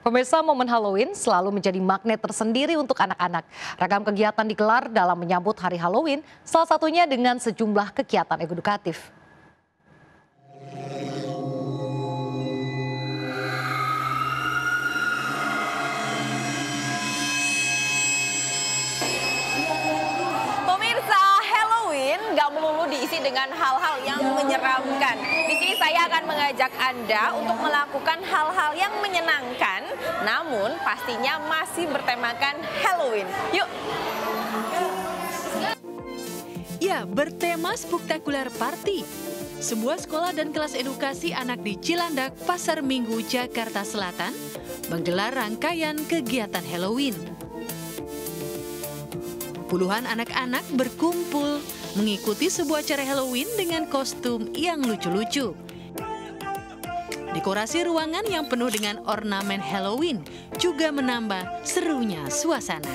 Pemirsa, momen Halloween selalu menjadi magnet tersendiri untuk anak-anak. Ragam kegiatan digelar dalam menyambut hari Halloween, salah satunya dengan sejumlah kegiatan edukatif. Pemirsa, Halloween nggak melulu diisi dengan hal-hal yang menyeramkan. Di sini saya akan mengajak Anda untuk melakukan hal-hal yang menyenangkan, namun pastinya masih bertemakan Halloween. Yuk! Ya, bertema Spectacular Party. Sebuah sekolah dan kelas edukasi anak di Cilandak, Pasar Minggu, Jakarta Selatan, menggelar rangkaian kegiatan Halloween. Puluhan anak-anak berkumpul mengikuti sebuah acara Halloween dengan kostum yang lucu-lucu. Dekorasi ruangan yang penuh dengan ornamen Halloween juga menambah serunya suasana.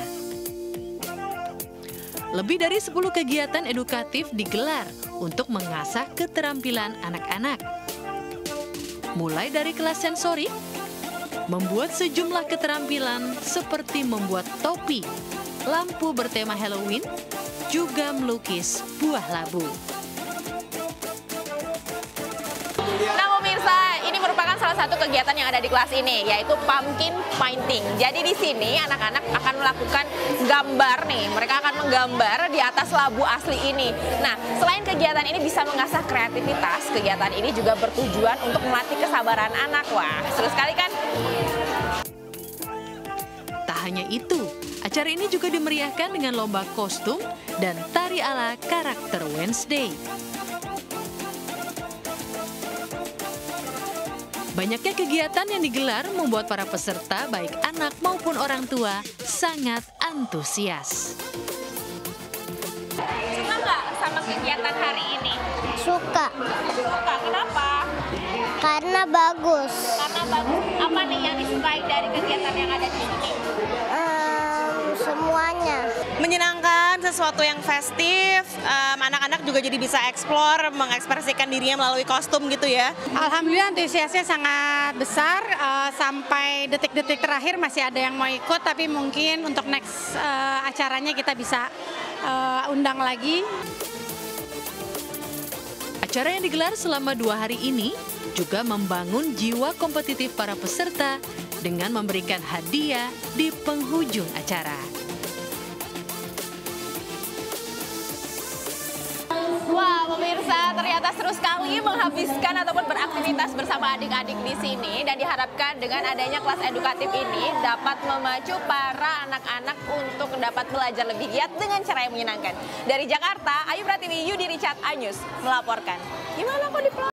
Lebih dari 10 kegiatan edukatif digelar untuk mengasah keterampilan anak-anak. Mulai dari kelas sensorik, membuat sejumlah keterampilan seperti membuat topi, lampu bertema Halloween, juga melukis buah labu. Nah pemirsa, ini merupakan salah satu kegiatan yang ada di kelas ini, yaitu pumpkin painting. Jadi di sini anak-anak akan melakukan gambar nih, mereka akan menggambar di atas labu asli ini. Nah, selain kegiatan ini bisa mengasah kreativitas, kegiatan ini juga bertujuan untuk melatih kesabaran anak. Wah, seru sekali kan? Tak hanya itu, acara ini juga dimeriahkan dengan lomba kostum dan tari ala karakter Wednesday. Banyaknya kegiatan yang digelar membuat para peserta, baik anak maupun orang tua, sangat antusias. Suka nggak sama kegiatan hari ini? Suka, Suka, kenapa? karena bagus. Karena bagus. Apa nih yang disukai dari kegiatan yang ada di sini? Semuanya. Menyenangkan, sesuatu yang festif, anak-anak juga jadi bisa eksplor, mengekspresikan dirinya melalui kostum gitu ya. Alhamdulillah antusiasnya sangat besar, sampai detik-detik terakhir masih ada yang mau ikut, tapi mungkin untuk next acaranya kita bisa undang lagi. Acara yang digelar selama 2 hari ini juga membangun jiwa kompetitif para peserta dengan memberikan hadiah di penghujung acara. Wah, pemirsa, ternyata seru sekali menghabiskan ataupun beraktivitas bersama adik-adik di sini, dan diharapkan dengan adanya kelas edukatif ini dapat memacu para anak-anak untuk dapat belajar lebih giat dengan cara yang menyenangkan. Dari Jakarta, Ayu Pratiwi, Yudi Richard, iNews melaporkan. Gimana kok di